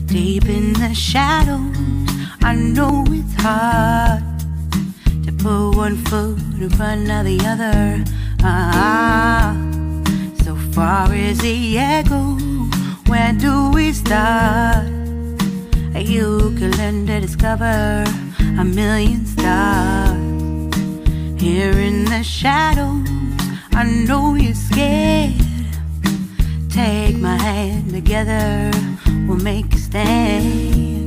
Deep in the shadows, I know it's hard to put one foot in front of the other. So far as the echo, where do we start? You can learn to discover a million stars. Here in the shadows, I know you're scared. Take my hand, together we'll make a stand.